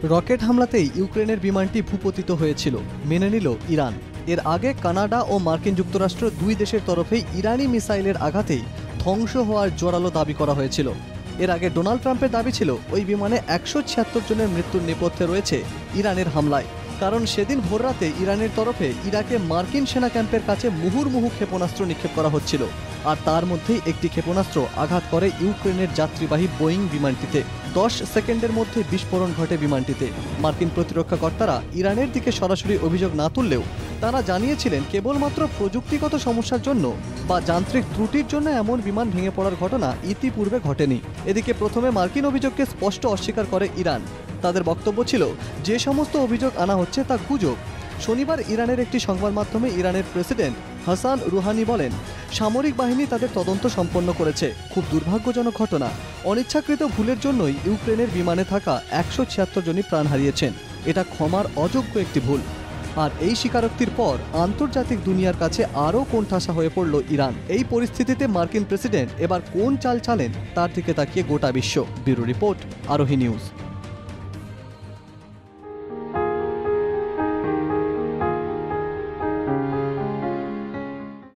Rocket হামলাতেই ইউক্রেনের বিমানটি ভূপতিত হয়েছিল, মেনে নিল ইরান। এর আগে কানাডা ও মার্কিন যুক্তরাষ্ট্র দুই দেশের তরফেই ইরানি মিসাইলের আঘাতেই ধ্বংস হওয়ার জোরালো দাবি করা হয়েছিল। এর আগে ডোনাল্ড ট্রাম্পের দাবি ছিল ওই বিমানে ১৭৬ জনের মৃত্যুর নেপথ্যে রয়েছে ইরানের হামলায়। কারণ সেদিন ভোররাতে ইরানের তরফে ইরাকে মার্কিন সেনা ক্যাম্পের কাছে মুহুর্মুহু ক্ষেপণাস্ত্র নিক্ষেপ করা হচ্ছিল, আর তার মধ্যেই একটি ক্ষেপণাস্ত্র আঘাত করে ইউক্রেনের যাত্রীবাহী বোয়িং বিমানটিতে। 10 সেকেন্ডের মধ্যে বিস্ফোরণ ঘটে বিমানটিতে। মার্কিন প্রতিরক্ষা কর্তারা ইরানের দিকে সরাসরি অভিযোগ না তুললেও তারা জানিয়েছিলেন কেবলমাত্র প্রযুক্তিগত সমস্যার জন্য বা যান্ত্রিক ত্রুটির জন্য এমন বিমান ভেঙে পড়ার ঘটনা ইতিপূর্বে ঘটেনি। এদিকে প্রথমে মার্কিন অভিযোগকে স্পষ্ট অস্বীকার করে ইরান। তাদের বক্তব্য ছিল যে সমস্ত অভিযোগ আনা হচ্ছে তা গুজব। শনিবার ইরানের একটি সংবাদ মাধ্যমে ইরানের প্রেসিডেন্ট হাসান রুহানি বলেন, সামরিক বাহিনী তাদের তদন্ত সম্পন্ন করেছে। খুব দুর্ভাগ্যজনক ঘটনা। অনিচ্ছাকৃত ভুলের জন্যই ইউক্রেনের বিমানে থাকা ১৭৬ জনই প্রাণ হারিয়েছেন। এটা ক্ষমার অযোগ্য একটি ভুল। আর এই স্বীকারোক্তির পর আন্তর্জাতিক দুনিয়ার কাছে আরও কোণঠাসা হয়ে পড়ল ইরান। এই পরিস্থিতিতে মার্কিন প্রেসিডেন্ট এবার কোন চাল চালেন তার দিকে তাকিয়ে গোটা বিশ্ব। Bureau report, Arohi news.